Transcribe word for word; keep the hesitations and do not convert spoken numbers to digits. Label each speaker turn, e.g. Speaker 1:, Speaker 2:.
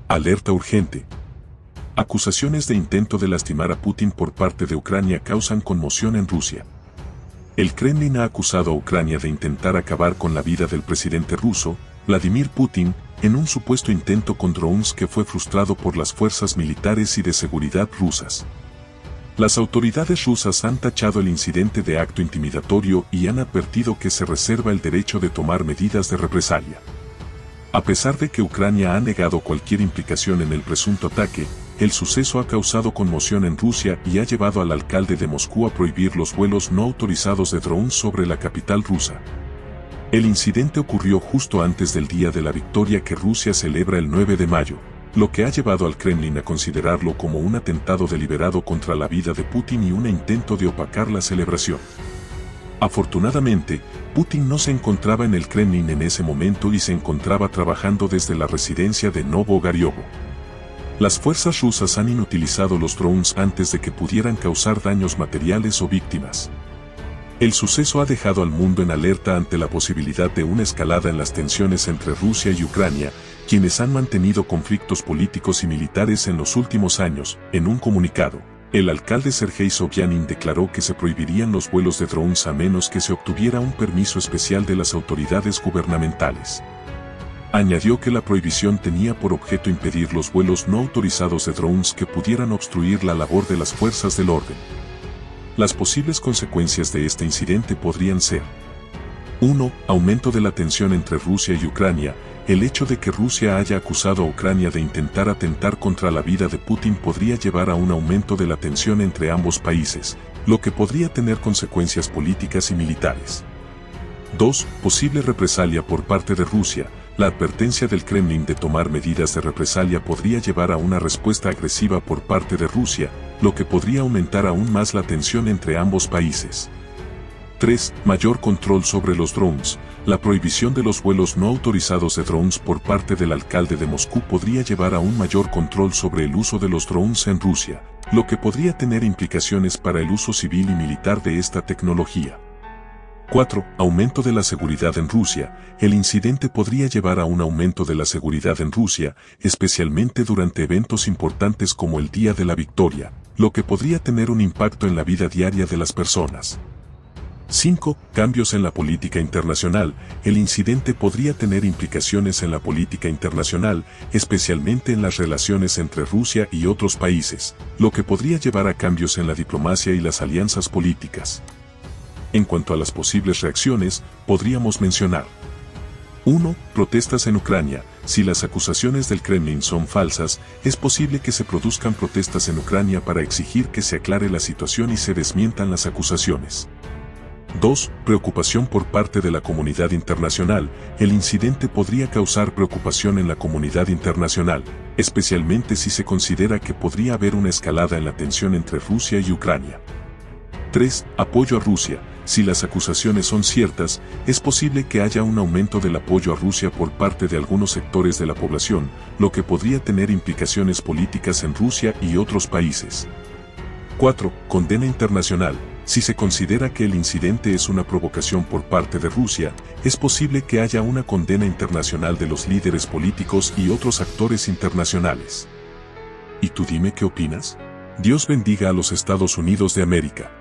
Speaker 1: Alerta urgente. Acusaciones de intento de lastimar a Putin por parte de Ucrania causan conmoción en Rusia. El Kremlin ha acusado a Ucrania de intentar acabar con la vida del presidente ruso, Vladimir Putin, en un supuesto intento con drones que fue frustrado por las fuerzas militares y de seguridad rusas. Las autoridades rusas han tachado el incidente de acto intimidatorio y han advertido que se reserva el derecho de tomar medidas de represalia. A pesar de que Ucrania ha negado cualquier implicación en el presunto ataque, el suceso ha causado conmoción en Rusia y ha llevado al alcalde de Moscú a prohibir los vuelos no autorizados de drones sobre la capital rusa. El incidente ocurrió justo antes del Día de la Victoria que Rusia celebra el nueve de mayo, lo que ha llevado al Kremlin a considerarlo como un atentado deliberado contra la vida de Putin y un intento de opacar la celebración. Afortunadamente, Putin no se encontraba en el Kremlin en ese momento y se encontraba trabajando desde la residencia de Novo-Ogaryovo. Las fuerzas rusas han inutilizado los drones antes de que pudieran causar daños materiales o víctimas. El suceso ha dejado al mundo en alerta ante la posibilidad de una escalada en las tensiones entre Rusia y Ucrania, quienes han mantenido conflictos políticos y militares en los últimos años. En un comunicado, el alcalde Sergei Sobyanin declaró que se prohibirían los vuelos de drones a menos que se obtuviera un permiso especial de las autoridades gubernamentales. Añadió que la prohibición tenía por objeto impedir los vuelos no autorizados de drones que pudieran obstruir la labor de las fuerzas del orden. Las posibles consecuencias de este incidente podrían ser: uno. Aumento de la tensión entre Rusia y Ucrania. El hecho de que Rusia haya acusado a Ucrania de intentar atentar contra la vida de Putin podría llevar a un aumento de la tensión entre ambos países, lo que podría tener consecuencias políticas y militares. dos. Posible represalia por parte de Rusia. La advertencia del Kremlin de tomar medidas de represalia podría llevar a una respuesta agresiva por parte de Rusia, lo que podría aumentar aún más la tensión entre ambos países. tres. Mayor control sobre los drones. La prohibición de los vuelos no autorizados de drones por parte del alcalde de Moscú podría llevar a un mayor control sobre el uso de los drones en Rusia, lo que podría tener implicaciones para el uso civil y militar de esta tecnología. cuatro. Aumento de la seguridad en Rusia. El incidente podría llevar a un aumento de la seguridad en Rusia, especialmente durante eventos importantes como el Día de la Victoria, lo que podría tener un impacto en la vida diaria de las personas. cinco. Cambios en la política internacional. El incidente podría tener implicaciones en la política internacional, especialmente en las relaciones entre Rusia y otros países, lo que podría llevar a cambios en la diplomacia y las alianzas políticas. En cuanto a las posibles reacciones, podríamos mencionar: uno. Protestas en Ucrania. Si las acusaciones del Kremlin son falsas, es posible que se produzcan protestas en Ucrania para exigir que se aclare la situación y se desmientan las acusaciones. dos. Preocupación por parte de la comunidad internacional. El incidente podría causar preocupación en la comunidad internacional, especialmente si se considera que podría haber una escalada en la tensión entre Rusia y Ucrania. tres. Apoyo a Rusia. Si las acusaciones son ciertas, es posible que haya un aumento del apoyo a Rusia por parte de algunos sectores de la población, lo que podría tener implicaciones políticas en Rusia y otros países. cuatro. Condena internacional. Si se considera que el incidente es una provocación por parte de Rusia, es posible que haya una condena internacional de los líderes políticos y otros actores internacionales. ¿Y tú dime qué opinas? Dios bendiga a los Estados Unidos de América.